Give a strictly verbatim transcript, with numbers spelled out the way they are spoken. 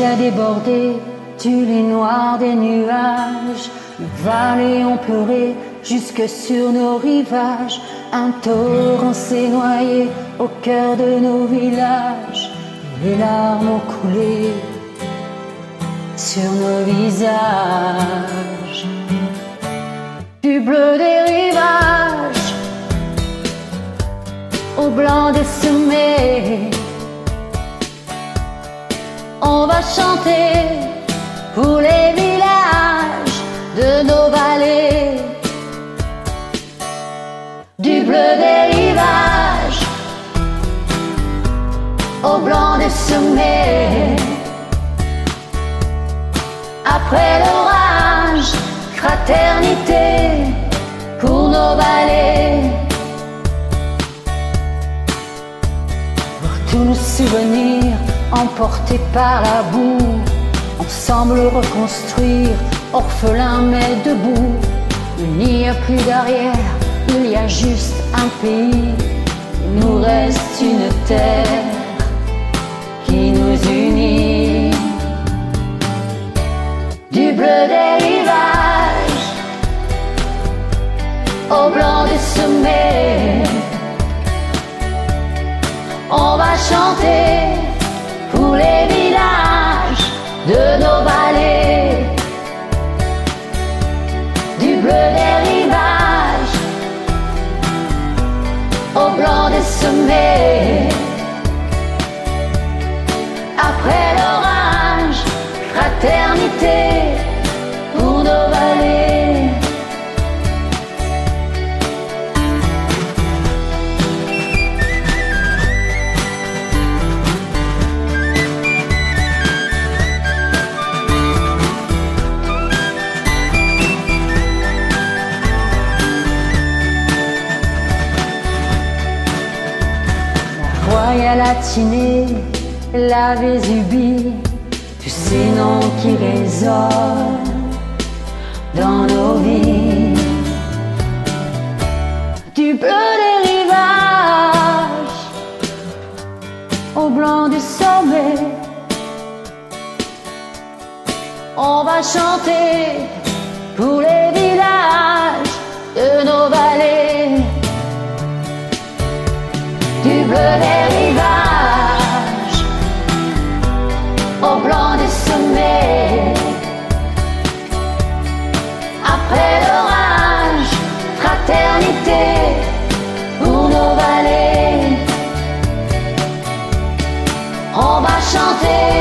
Jusqu'à déborder du lit noir des nuages, nos vallées ont pleuré jusque sur nos rivages. Un torrent s'est noyé au cœur de nos villages, et les larmes ont coulé sur nos visages. Du bleu des rivages au blanc des sommets, on va chanter pour les villages de nos vallées. Du bleu des rivages au blanc des sommets, après l'orage, fraternité pour nos vallées. Pour tous nos souvenirs emportés par la boue, ensemble reconstruire, orphelin mais debout. Il n'y a plus d'arrière, il y a juste un pays. Il nous reste une terre qui nous unit. Du bleu des rivages au blanc des sommets, on va chanter pour les villages de nos vallées. Du bleu des rivages au blanc des sommets, après l'orage, fraternité pour nos vallées. La Latinée, la Vésubie, tous ces noms qui résonnent dans nos vies. Du bleu des rivages au blanc du sommet, on va chanter pour les villages de nos vallées. Du bleu des rivages au blanc des sommets, après l'orage, fraternité pour nos vallées. On va chanter